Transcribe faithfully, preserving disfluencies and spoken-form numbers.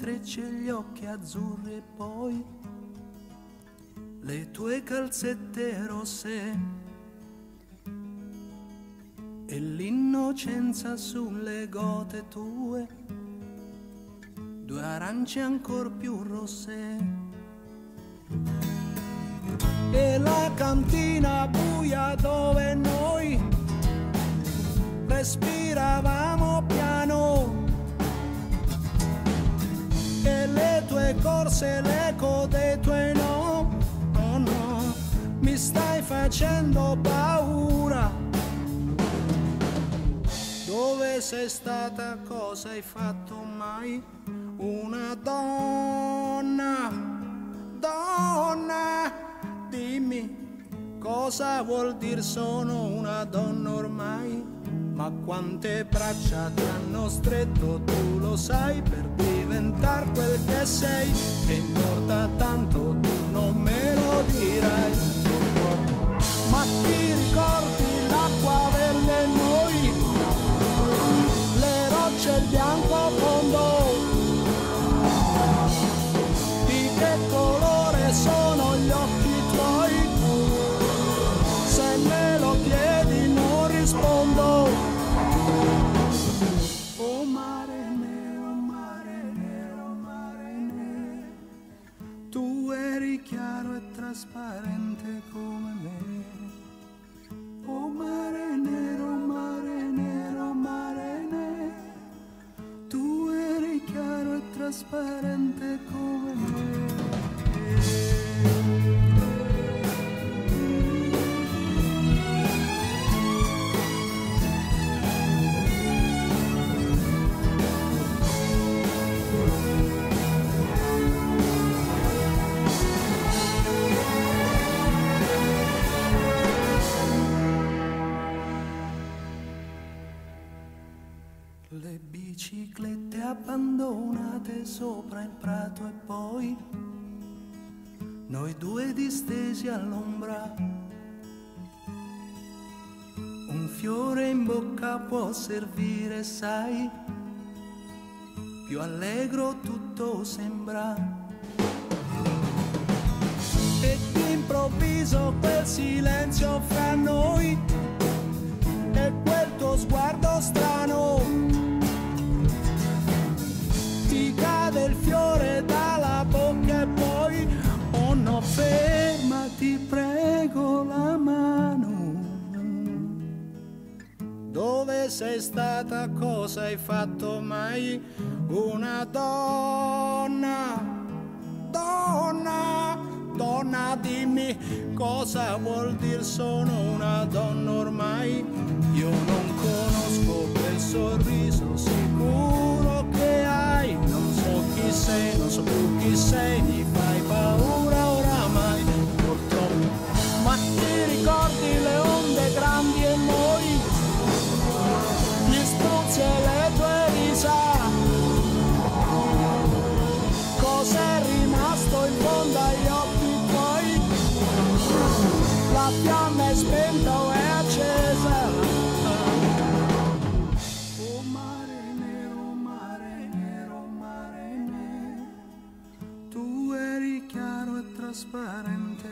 trecce e gli occhi azzurri e poi le tue calzette rosse e l'innocenza sulle gote tue, due arance ancor più rosse. E la cantina buia dove noi respiravamo piano, e le tue corse, l'eco dei tuoi no, oh no, mi stai facendo paura. Dove sei stata, cosa hai fatto mai? Una donna, donna, dimmi cosa vuol dire sono una donna ormai. Ma quante braccia ti hanno stretto, tu lo sai, per diventare quel che sei. Che importa tanto, tu non me lo dirai. Ma ti ricordi l'acqua verde noi, le rocce, il bianco fondo? Di che colore sono gli occhi tuoi? Se me lo chiedi non rispondo. Oh mare nero, mare nero, mare nero, tu eri chiaro e trasparente come me. Oh mare nero, mare nero, mare nero, tu eri chiaro e trasparente come me. Le biciclette abbandonate sopra il prato e poi noi due distesi all'ombra. Un fiore in bocca può servire, sai, più allegro tutto sembra. E d'improvviso quel silenzio fra noi e quel tuo sguardo strano. Ti cade il fiore dalla bocca e poi, oh no, fermati, prego la mano. Dove sei stata, cosa hai fatto mai? Una donna, donna, donna, dimmi cosa vuol dire sono una donna ormai. Io non conosco quel sorriso sicuro che hai, non so chi sei, non so più chi sei, mi fai paura oramai, purtroppo. Ma ti ricordi le onde grandi e noi, gli spruzzi e le tue risa? Cos'è rimasto in fondo agli occhi tuoi? La fiamma è spenta o è accesa? Oh mare nero, mare nero, mare nero, tu eri chiaro e trasparente